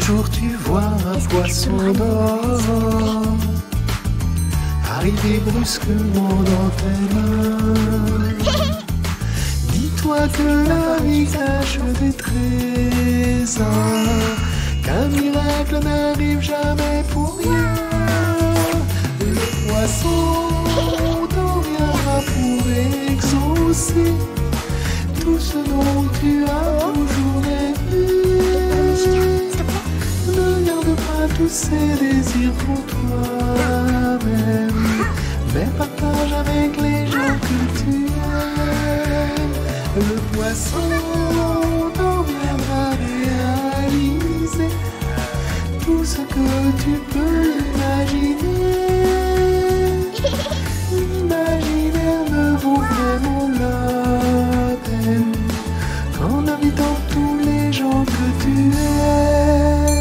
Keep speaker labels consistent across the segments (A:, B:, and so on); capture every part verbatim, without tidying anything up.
A: jour tu vois un poisson d'or arriver brusquement dans tes mains. Dis-toi que la vie cache des trésors, qu'un miracle n'arrive jamais pour rien. Le poisson t'en viendra pour exaucer tout ce dont tu as toujours rêvé. Ne garde pas tous ces désirs pour toi-même, mais partage avec les gens que tu aimes. Le poisson t'en viendra réaliser tout ce que tu peux imaginer. L'imaginaire ne vaut vraiment la peine qu'en invitant tous les gens que tu aimes.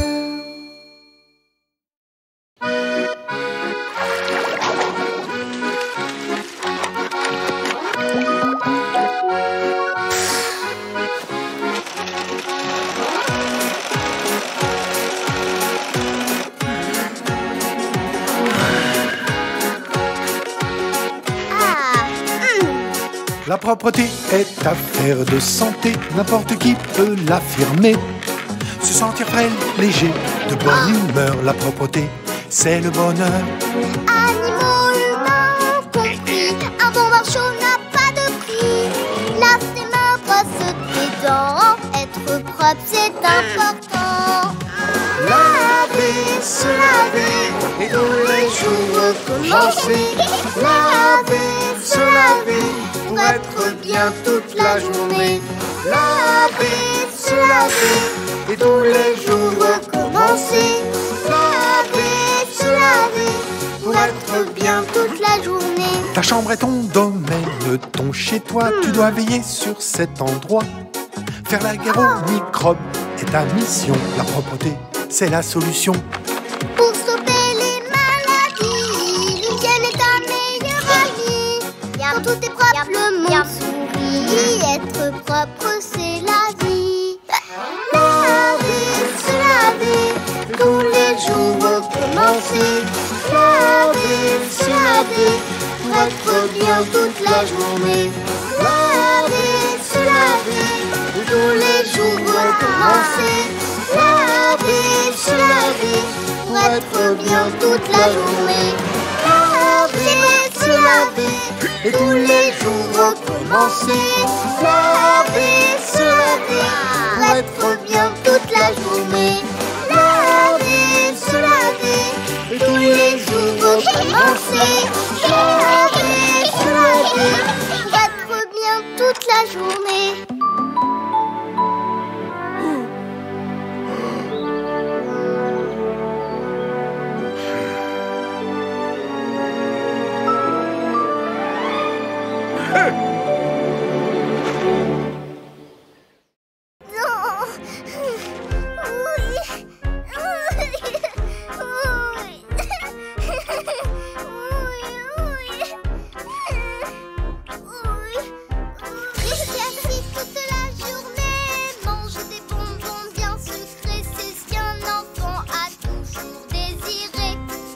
A: La propreté est affaire de santé, n'importe qui peut l'affirmer. Se sentir frais, léger, de bonne humeur, la propreté, c'est le bonheur.
B: Animaux humains compris, un bon marchand n'a pas de prix. Lave tes mains, brosse tes dents, être propre c'est important.
A: Laver, se laver, et tous les jours recommencer. Laver, se laver, pour être bien toute la journée. Laver, se laver, et tous les jours recommencer. Laver, se laver,
B: Pour être bien toute la journée.
A: ta chambre est ton domaine, ton chez-toi, tu dois veiller sur cet endroit. Faire la guerre aux microbes est ta mission, la propreté, c'est la solution.
B: Pour stopper les maladies, l'hygiène est ta meilleure amie. Quand tout est propre, le monde sourit. Être propre, c'est la vie. Laver, se laver, tous les jours recommencer. Laver, se laver, pour être bien toute la journée. Laver, se laver, tous les jours recommencer. Laver, se laver, pour être bien toute la journée. Laver, se laver,
A: Et tous les jours recommencer.
B: laver, se laver, pour être bien toute la journée. Laver, se laver,
A: Et
B: tous les jours recommencer. Laver, se laver, pour être bien toute la journée. Rester assis toute la journée, manger des bonbons bien sucrés, c'est ce qu'un enfant a toujours désiré.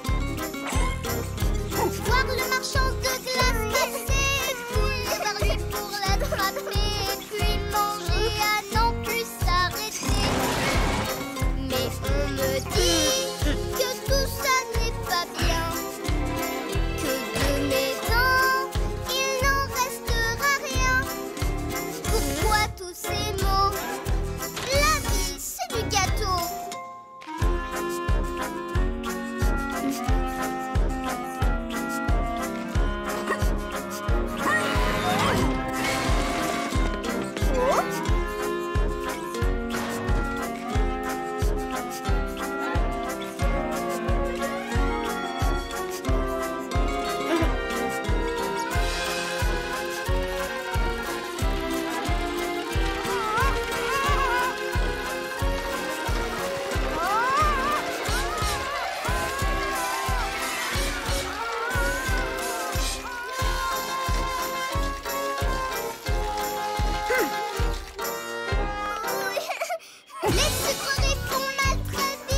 B: Voir le marchand de glace passer, courir vers lui pour l'attraper, puis manger à n'en plus s'arrêter. Mais on me dit que tout ça n'est pas bien, que de mes dents, il n'en restera rien. Pourquoi tous ces mots? La vie, c'est du gâteau. Les sucreries font mal très vite.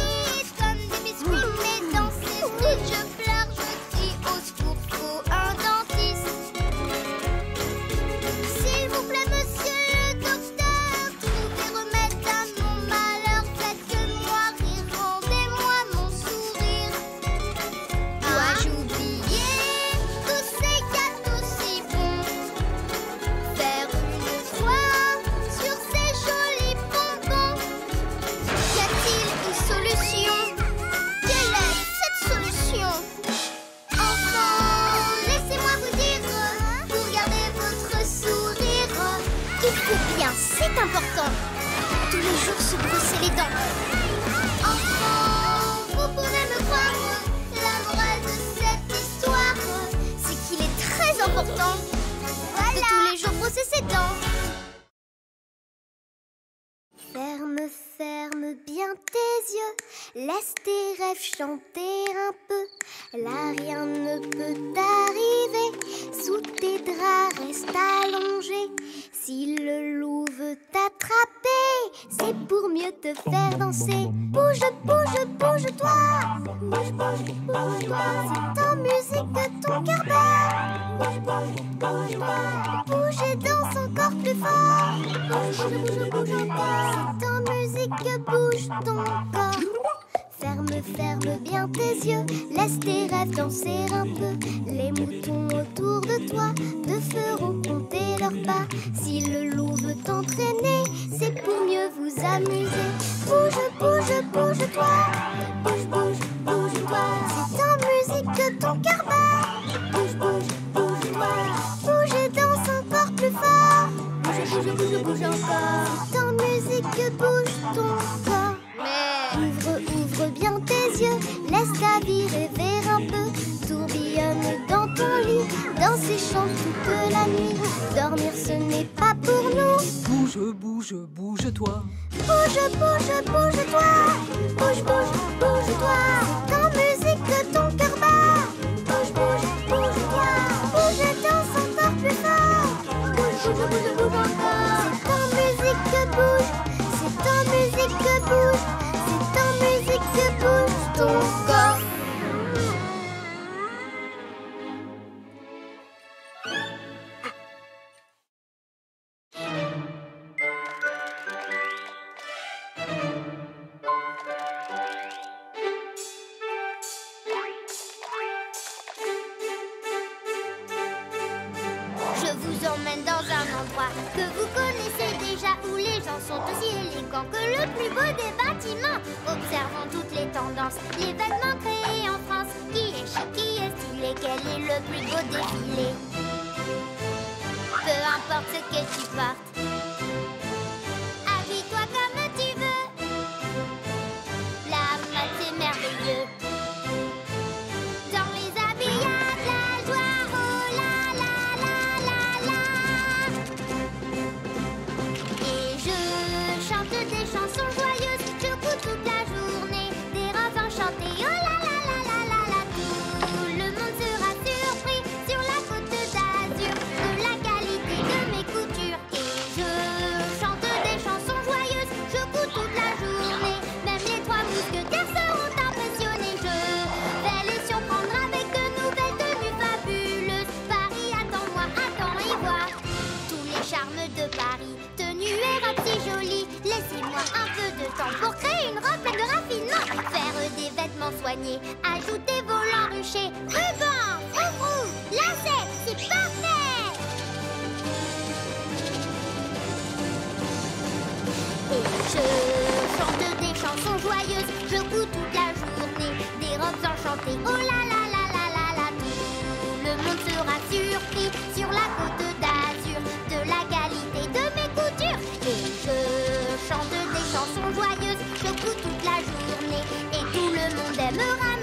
B: se brosser les dents. Enfant, vous pourrez me croire, la morale de cette histoire, c'est qu'il est très important de tous les jours brosser ses dents. Ferme, ferme bien tes yeux, laisse tes rêves chanter un peu. Là rien ne peut t'arriver, sous tes draps reste allongé. Si le loup veut t'attraper, c'est pour mieux te faire danser. Bouge, bouge, bouge-toi, bouge, bouge, bouge-toi. C'est en musique que ton cœur bat. Bouge, bouge, bouge-toi, bouge et danse encore plus fort. Bouge, bouge, bouge encore. C'est en musique que bouge ton corps. Ferme, ferme bien tes yeux, laisse tes rêves danser un peu. Les moutons autour de toi te feront compter leurs pas. Si le loup veut t'entraîner, c'est pour mieux vous amuser. Bouge, bouge, bouge-toi, bouge, bouge, bouge-toi. C'est en musique que ton cœur bat. Bouge, bouge, bouge-toi, bouge et danse encore plus fort. Bouge, bouge, bouge, bouge encore. C'est en musique que bouge ton corps. Ouvre, ouvre bien tes yeux, laisse ta vie rêver un peu. Tourbillonne dans ton lit, danse et chante toute la nuit. Dormir ce n'est pas pour nous.
C: Bouge, bouge, bouge-toi.
B: Bouge, bouge, bouge-toi. Bouge, bouge, bouge-toi. C'est en musique que ton cœur bat. Bouge, bouge, bouge-toi. Bouge et danse encore plus fort. Bouge, bouge, bouge, bouge encore. C'est en musique que bouge. C'est en musique que bouge. C'est en musique que bouge ton corps. Je vous emmène dans un endroit que vous connaissez déjà, où les gens sont aussi élégants que le plus beau des bâtiments. Observons toutes les tendances, les vêtements créés en France. Qui est chic, qui est stylé, quel est le plus beau défilé? Peu importe ce que tu portes, habille-toi comme tu veux. La mode c'est merveilleux. Dans les habillages, la joie, oh la la la la la. Et je chante des chansons joyeuses, je cours toute la journée, des robes enchantées, oh la la la la la la. Tout le monde sera surpris sur la côte d'Azur de la qualité de mes coutures. Et je chante des chansons joyeuses, je cours toute la journée, même les trois mousquetaires seront impressionnés. Je vais les surprendre avec de nouvelles tenues fabuleuses. Paris, attends-moi, attends et vois tous les charmes de Paris. Tenue et robe si jolie, laissez-moi un peu de temps pour créer une robe pleine de raffinement. Faire des vêtements soignés, ajouter volants ruchés, rubans, froufrou, lacets, c'est parfait. Et je chante des chansons joyeuses, je cours toute la journée, des robes enchantées, oh la la la la la la. Tout le monde sera surpris sur la côte d'Azur de la qualité de mes coutures. Et je chante des chansons joyeuses, je cours toute la journée, et tout le monde aimera